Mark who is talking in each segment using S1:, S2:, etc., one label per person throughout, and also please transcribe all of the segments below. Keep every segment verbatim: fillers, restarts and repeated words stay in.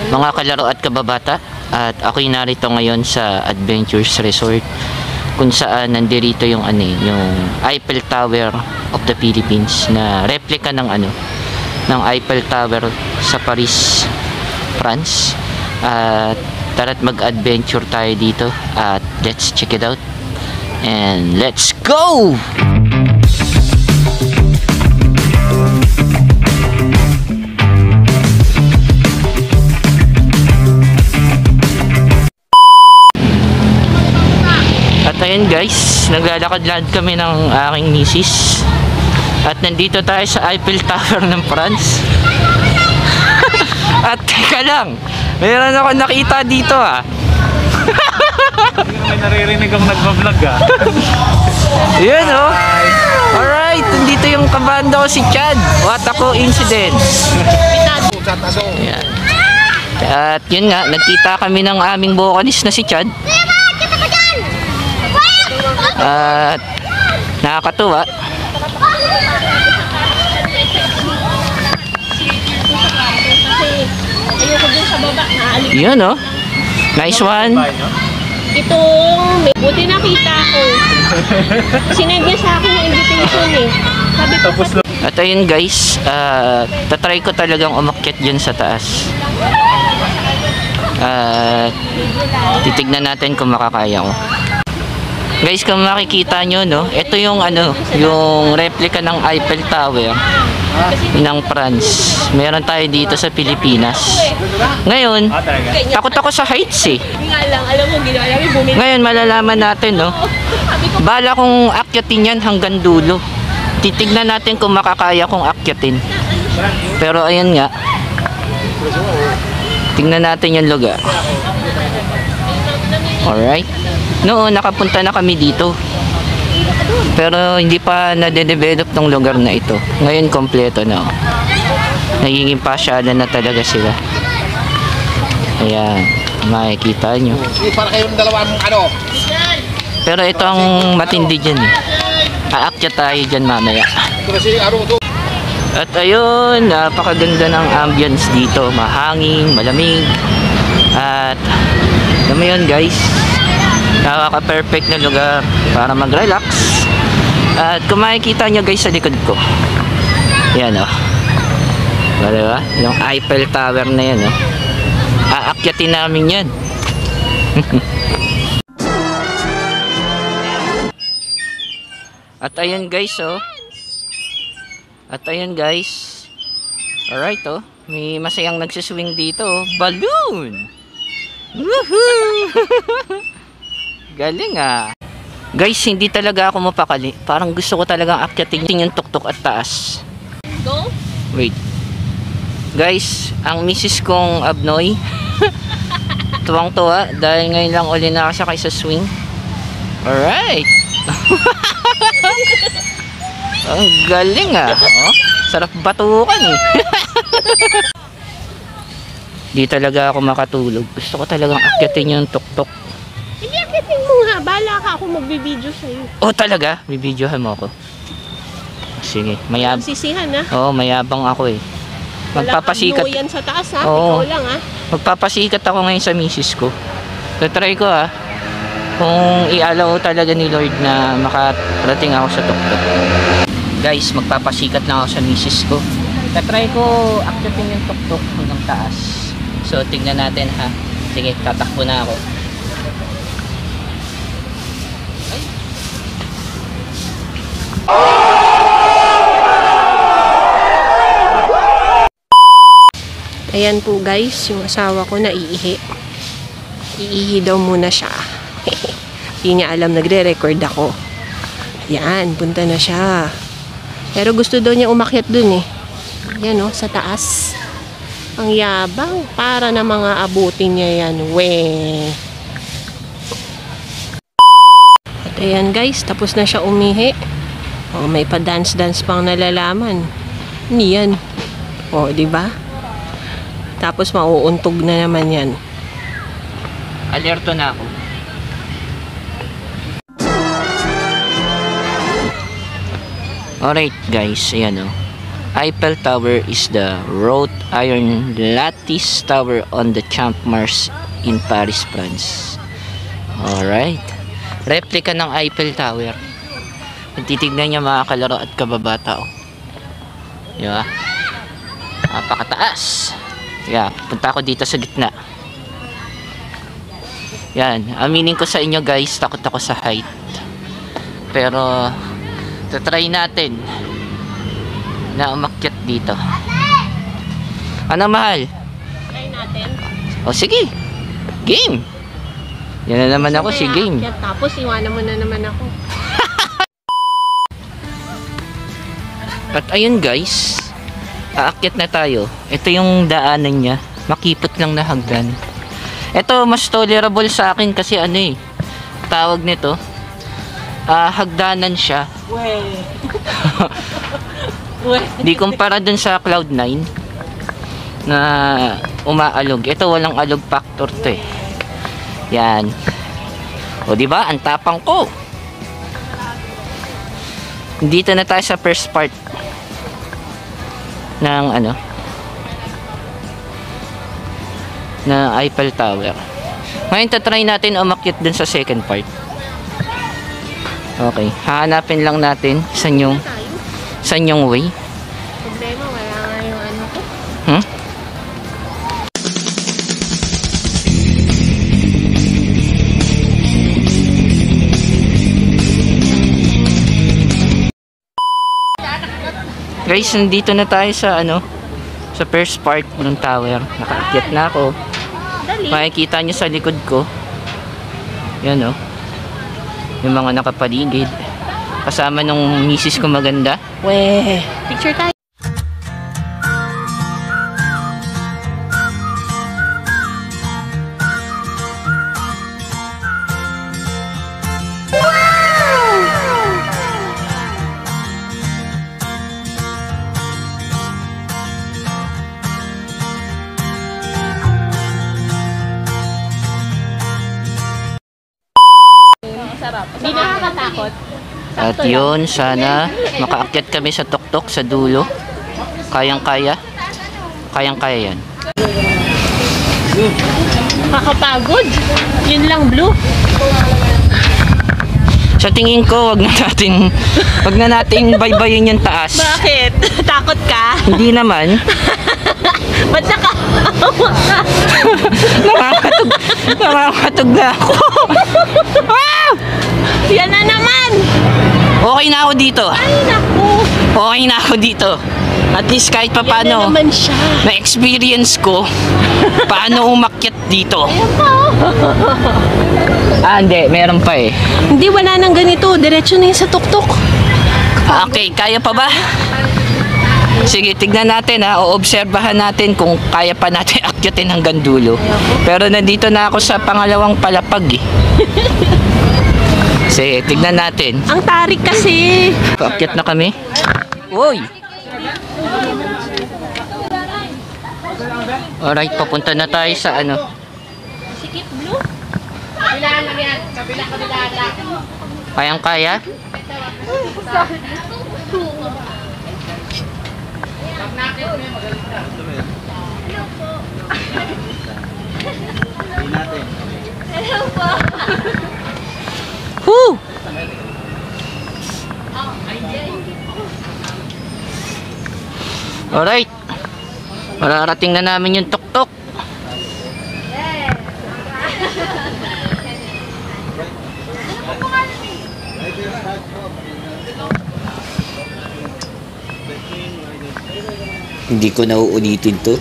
S1: Mga kalaro at kababata, at ako'y narito ngayon sa Adventures Resort kung saan nandirito yung ano, yung Eiffel Tower of the Philippines na replica ng ano ng Eiffel Tower sa Paris, France. At tara't mag-adventure tayo dito at let's check it out and let's go! Ayan guys, naglalakad-lakad kami ng aking misis at nandito tayo sa Eiffel Tower ng France. At teka lang, mayroon ako nakita dito ah.
S2: May naririnig akong nagbablog ah.
S1: Yun oh. Alright, nandito yung kabanda ko si Chad. What a coincidence. Ayan. At yun nga, nagkita kami ng aming vocalist na si Chad. At nakakatuwa. Yun oh. Nice one.
S3: Itong buti nakita ko. Sinend niya sa akin yung invitation eh. Sabi ko,
S1: at ayun guys, uh, tatry ko talagang umakyat dyan sa taas. At uh, titignan natin kung makakaya ko. Guys, kung makikita nyo, no, ito yung ano, yung replica ng Eiffel Tower ng France. Meron tayo dito sa Pilipinas. Ngayon, takot ako sa heights eh. Ngayon, malalaman natin, no, bala kong akyatin yan hanggang dulo. Titignan natin kung makakaya kong akyatin. Pero ayun nga, tingnan natin yung lugar. Alright. Noon, nakapunta na kami dito. Pero hindi pa na-develop ng lugar na ito. Ngayon, kompleto na. Nagiging pasyalan na talaga sila. Ayan, makikita nyo.
S4: Para kayong dalawang ano.
S1: Pero ito ang matindi dyan eh. Aakyat tayo dyan mamaya. At ayun, napakaganda ng ambience dito. Mahangin, malamig. At alam mo yun guys, nakaka-perfect na lugar para mag-relax. At kung makikita nyo guys sa likod ko, yan o, oh. Diba? Yung Eiffel Tower na yan o, oh. Aakyatin namin yan. At ayun guys o, oh. At ayun guys, alright o, oh. May masayang nagsiswing dito o, oh. Balloon! Woohoo! Galing ah. Guys, hindi talaga ako mapakali. Parang gusto ko talagang akyatin yung tuktok at taas.
S3: Go?
S1: Wait. Guys, ang misis kong Abnoy tuwang-tuwa dahil ngayon lang uli nakasakay sa swing. Alright. Ang galing ah. Oh, sarap batukan eh. Di talaga ako makatulog. Gusto ko talagang akyatin yung tuktok.
S3: Hindi, akyatin mo nga. Bala ka ako magbibideo sa'yo.
S1: Oh, talaga? Bibidyohan mo ako. Sige, mayab.
S3: Sisihan ha.
S1: Oo, oh, mayabang ako eh. Magpapasikat.
S3: Wala kang yan sa taas ha.
S1: Oo.
S3: Ikaw lang ha.
S1: Magpapasikat ako ngayon sa misis ko. Tatry ko ha. Kung i-allow talaga ni Lord na makarating ako sa tuktok. Guys, magpapasikat na ako sa misis ko. Tatry ko akyatin yung tuktok hanggang taas. So, tignan natin ha. Sige, tatakbo na ako. Ay.
S3: Ayan po guys, yung asawa ko na iihi. Iihi daw muna siya. Hindi niya alam, nagre-record ako. Ayan, punta na siya. Pero gusto daw niya umakyat dun eh. Ayan o, sa taas. Ang yabang, para na mga abutin niya yan. Weh. At ayan guys, tapos na siya umihi. Oh, may pa dance-dance pang nalalaman. Niyan. Oh, di ba? Tapos mauuntog na naman yan.
S1: Alerto na ako. Alright guys, ayan o. Eiffel Tower is the wrought iron lattice tower on the Champ Mars in Paris, France. Alright. Replica ng Eiffel Tower. Kung titignan niya mga kalaro at kababata, oh. Diba? Napakataas. Yeah, punta ako dito sa gitna. Yan, aminin ko sa inyo guys, takot ako sa height. Pero tatry natin na umakyat dito. Ano mahal?
S3: Try natin.
S1: O sige, game. Yan na naman ako, si game.
S3: Tapos iwanan mo na naman ako.
S1: At ayun guys, aakyat na tayo. Ito yung daanan niya, makipot lang na hagdan. Ito mas tolerable sa akin kasi ano eh, tawag nito, uh, hagdanan siya. Di kumpara dun sa Cloud nine na umaalog. Ito walang alog factor to eh. Yan. O di ba? Ang tapang ko. Dito na tayo sa first part ng ano, na Eiffel Tower. Ngayon tatry natin umakyat dun sa second part. Okay, hahanapin lang natin saan yung saan yung way.
S3: Problema, wala nga yung ano ko.
S1: Hmm? Guys, nandito na tayo sa ano, sa first part ng tower. Nakaakyat na ako. Makikita nyo sa likod ko. Yan oh. Yung mga nakapaligid. Kasama nung misis ko maganda.
S3: Weh, picture tayo. Hindi nakakatakot.
S1: At yun, sana makaakyat kami sa tuktok sa dulo. Kayang-kaya. Kayang-kaya yan.
S3: Makakapagod. Yun lang, Blue.
S1: Sa tingin ko, wag na natin wag na natin baybayin yung taas.
S3: Bakit? Takot ka?
S1: Hindi naman.
S3: Ba't nakahawa ka?
S1: Nakakatog, nakakatog na ako. Wow!
S3: Yan na naman!
S1: Okay na ako dito.
S3: Ay, naku!
S1: Okay na ako dito. At least kahit pa
S3: Yan na
S1: paano,
S3: naman siya.
S1: na-experience ko paano umakyat dito.
S3: Ayan pa, oh.
S1: Ah, hindi. Meron pa eh.
S3: Hindi, wala nang ganito. Diretso na yun sa tuktok.
S1: Okay, kaya pa ba? Sige, tignan natin ha. O-obserbahan natin kung kaya pa natin akyatin hanggang dulo. Pero nandito na ako sa pangalawang palapag eh. Sige, tignan natin.
S3: Ang tarik kasi.
S1: Paakyat na kami. Uy! Alright, papunta na tayo sa ano.
S3: Sikip, Blue.
S1: Kayang-kaya?
S3: Hello po.
S1: Woo! Alright. Mararating na namin yung tuktok. Hindi ko na uulitin to.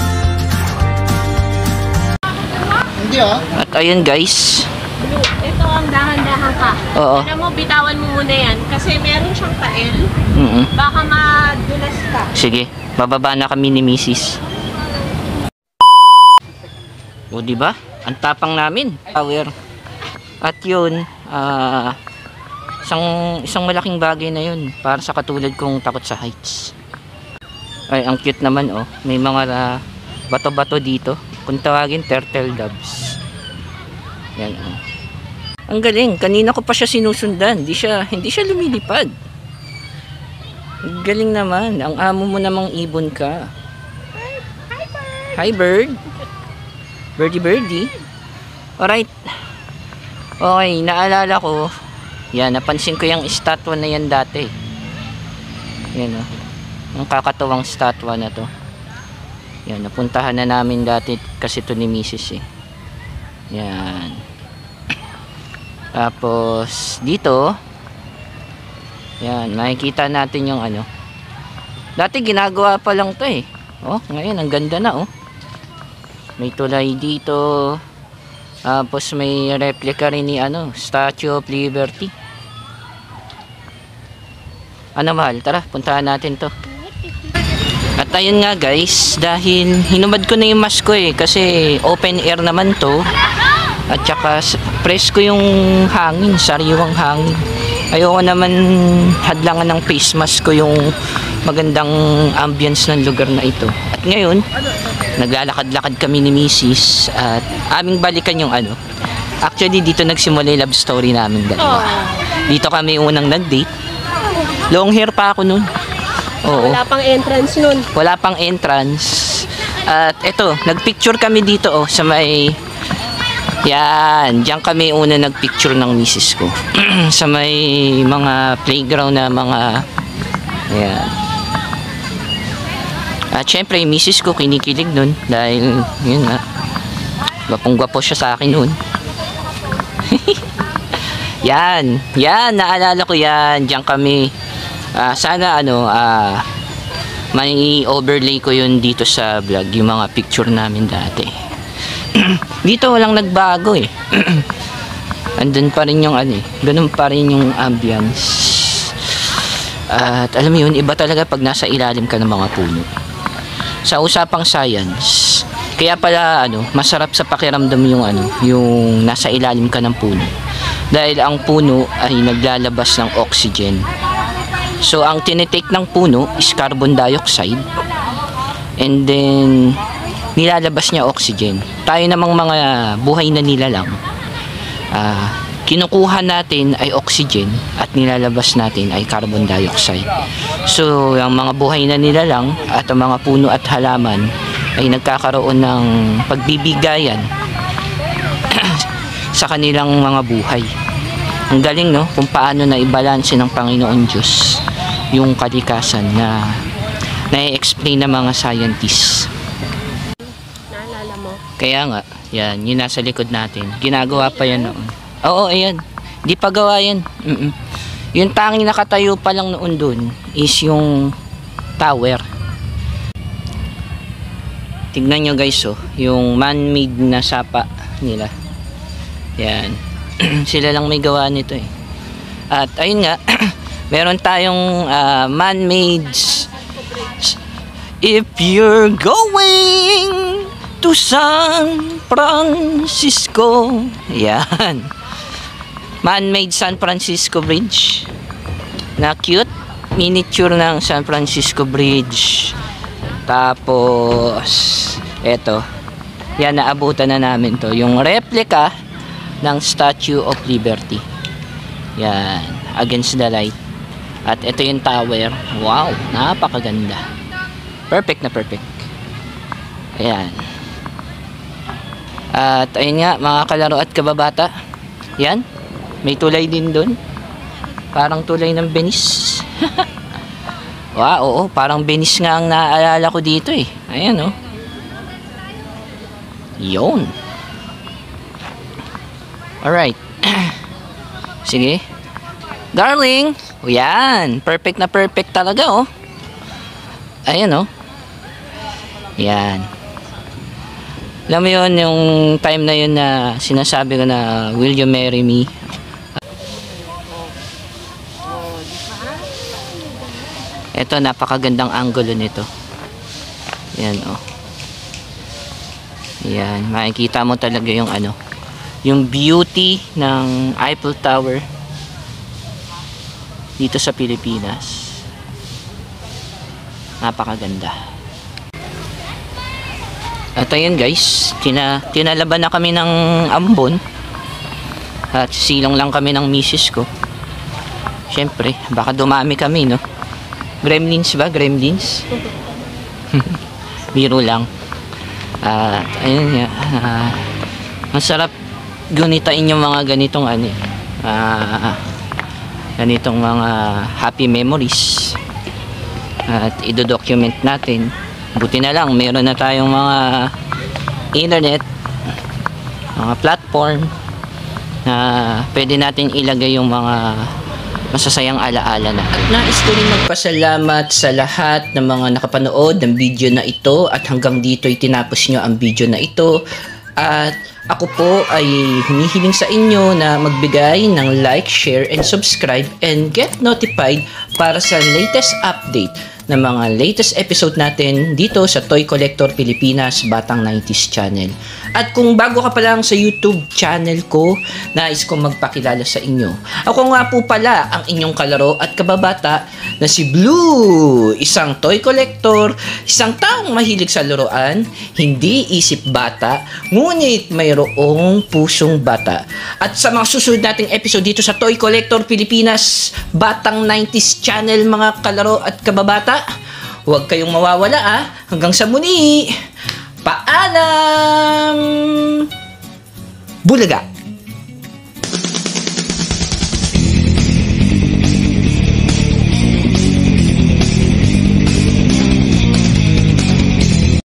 S4: Hindi ah.
S1: At ayun guys,
S3: Ito Habang dahan-dahan ka.
S1: Oo.
S3: Alam mo, bitawan mo muna yan. Kasi meron siyang tael.
S1: Mm-mm.
S3: Baka madulas ka.
S1: Sige, bababa na kami ni Missus O, di ba? Ang tapang namin. Power. At yun, ah, isang, isang malaking bagay na yun para sa katulad kong takot sa heights. Ay, ang cute naman, oh. May mga ah, bato-bato dito. Kung tawagin, turtle doves. Yan, oh. Ang galing. Kanina ko pa siya sinusundan. Hindi siya, hindi siya lumilipad. Ang galing naman. Ang amo mo namang ibon ka. Hi, bird. Birdie, birdie. Alright. Okay, naalala ko. Yan, napansin ko yung statwa na yan dati. Yan, oh. Ang kakatuwang statwa na to. Yan, napuntahan na namin dati kasi to ni Missus eh. Yan. Tapos, dito. Yan, makikita natin yung ano. Dati ginagawa pa lang to eh. Oh, ngayon, ang ganda na oh. May tulay dito. Tapos may replica rin ni ano, Statue of Liberty. Ano mahal? Tara, puntahan natin to. At ayun nga guys, dahil hinubad ko na yung mask ko eh, kasi open air naman to. At saka presko yung hangin, sariwang hangin. Ayoko naman hadlangan ng face mask ko yung magandang ambience ng lugar na ito. At ngayon, naglalakad-lakad kami ni Missus at aming balikan yung ano. Actually, dito nagsimula yung love story namin dalawa. Dito kami unang nag-date. Long hair pa ako nun. Oo.
S3: Wala pang entrance nun.
S1: Wala pang entrance. At eto, nagpicture kami dito oh, sa may... Yan, diyan kami una nagpicture ng Missus ko. Sa may mga playground na mga... Yan. At syempre, yung Missus ko kinikilig nun dahil, yun nga, gwapong-gwapo siya sa akin nun. Yan, yan, naalala ko yan. Diyan kami. Uh, sana ano, uh, may overlay ko yun dito sa vlog, yung mga picture namin dati. Dito walang nagbago eh. Andun pa rin yung ano eh, ganun pa rin yung ambience. At alam mo yun, iba talaga pag nasa ilalim ka ng mga puno. Sa usapang science, kaya pala ano, masarap sa pakiramdam yung ano, yung nasa ilalim ka ng puno. Dahil ang puno ay naglalabas ng oxygen. So ang tinitake ng puno is carbon dioxide. And then nilalabas niya oxygen. Tayo namang mga buhay na nilalang, uh, kinukuha natin ay oxygen at nilalabas natin ay carbon dioxide. So, ang mga buhay na nilalang at ang mga puno at halaman ay nagkakaroon ng pagbibigayan sa kanilang mga buhay. Ang galing no, kung paano na ibalanse ng Panginoon Diyos yung kalikasan na na-explain ng mga scientists.
S3: Naalala mo?
S1: Kaya nga, yan, yun nasa likod natin. Ginagawa pa yan noon. Oo, ayan. Di pa gawa yan. Mm-mm. Yung tanging nakatayo pa lang noon dun is yung tower. Tignan nyo guys, oh, yung man-made na sapa nila. Yan. Sila lang may gawa nito eh. At ayun nga, meron tayong uh, man-made. If you're going to San Francisco, yan, man-made San Francisco Bridge na cute, miniature ng San Francisco Bridge. Tapos eto, yan, naabutan na namin to, yung replica ng Statue of Liberty. Yan, against the light. At ito yung tower. Wow, napakaganda. Perfect na perfect. Ayan. At ayun nga, mga kalaro at kababata, yan, may tulay din doon. Parang tulay ng Venice. Wow, oo, parang Venice nga ang naaalala ko dito eh. Ayan oh. Yun. Alright. Sige. Darling. O yan, perfect na perfect talaga oh. Ayan oh. Yan. Alam mo yun, yung time na yun na sinasabi ko na, will you marry me? Ito, napakagandang angulo nito. Yan, oh. Yan, makikita mo talaga yung ano, yung beauty ng Eiffel Tower dito sa Pilipinas. Napakaganda. At ayun guys, tina, tinalaban na kami ng ambon. At silong lang kami ng misis ko. Syempre, baka dumami kami, no? Gremlins ba? Gremlins? Biro lang. At uh, ayun nga, uh, masarap gunitain yung mga ganitong ano, uh, ganitong mga happy memories. At ido-document natin. Buti na lang, meron na tayong mga internet, mga platform na pwede natin ilagay yung mga masasayang alaala na. At nais ko rin magpasalamat sa lahat ng mga nakapanood ng video na ito at hanggang dito ay tinapos nyo ang video na ito. At ako po ay humihiling sa inyo na magbigay ng like, share, and subscribe and get notified para sa latest update ng mga latest episode natin dito sa Toy Collector Pilipinas Batang nineties Channel. At kung bago ka pa lang sa YouTube channel ko, nais kong magpakilala sa inyo. Ako nga po pala ang inyong kalaro at kababata na si Blue, isang toy collector, isang taong mahilig sa laruan, hindi isip bata, ngunit mayroong pusong bata. At sa mga susunod nating episode dito sa Toy Collector Pilipinas Batang nineties Channel, mga kalaro at kababata, huwag kayong mawawala ah. Hanggang sa muli. Paalam! Bulaga!